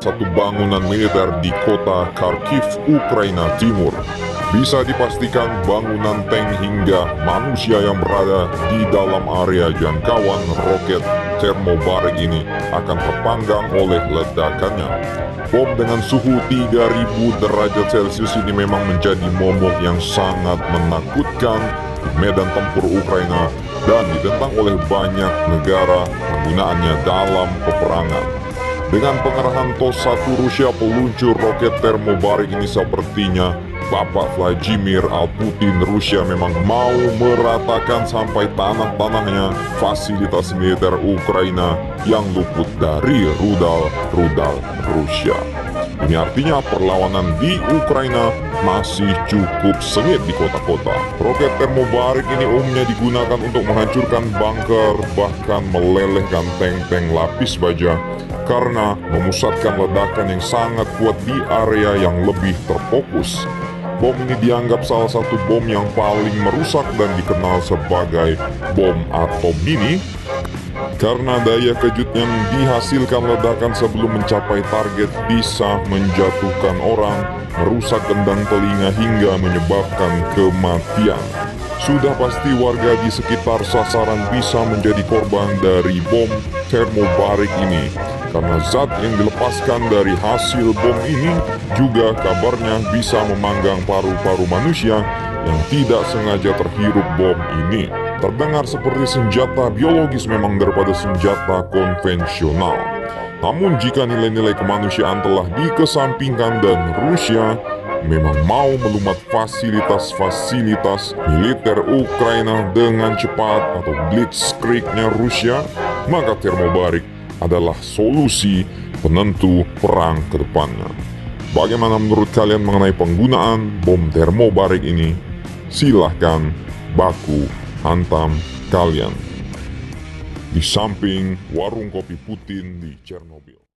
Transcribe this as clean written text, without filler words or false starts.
satu bangunan militer di kota Kharkiv, Ukraina Timur. Bisa dipastikan bangunan tank hingga manusia yang berada di dalam area jangkauan roket termobarik ini akan terpanggang oleh ledakannya. Bom dengan suhu 3000 derajat Celcius ini memang menjadi momok yang sangat menakutkan di medan tempur Ukraina dan ditentang oleh banyak negara penggunaannya dalam peperangan. Dengan pengerahan TOS-1 Rusia, peluncur roket termobarik ini sepertinya Bapak Vladimir Putin Rusia memang mau meratakan sampai tanah-tanahnya fasilitas militer Ukraina yang luput dari rudal Rusia. Ini artinya perlawanan di Ukraina masih cukup sengit di kota-kota. Roket termobarik ini umumnya digunakan untuk menghancurkan bunker, bahkan melelehkan tank-tank lapis baja karena memusatkan ledakan yang sangat kuat di area yang lebih terfokus. Bom ini dianggap salah satu bom yang paling merusak dan dikenal sebagai bom atom mini karena daya kejut yang dihasilkan ledakan sebelum mencapai target bisa menjatuhkan orang, merusak gendang telinga hingga menyebabkan kematian. Sudah pasti warga di sekitar sasaran bisa menjadi korban dari bom termobarik ini karena zat yang dilepaskan dari hasil bom ini juga kabarnya bisa memanggang paru-paru manusia yang tidak sengaja terhirup bom ini. Terdengar seperti senjata biologis memang daripada senjata konvensional. Namun jika nilai-nilai kemanusiaan telah dikesampingkan dan Rusia memang mau melumat fasilitas-fasilitas militer Ukraina dengan cepat atau blitzkriegnya Rusia, maka termobarik adalah solusi penentu perang ke depannya. Bagaimana menurut kalian mengenai penggunaan bom termobarik ini? Silahkan baku hantam kalian di samping warung kopi Putin di Chernobyl.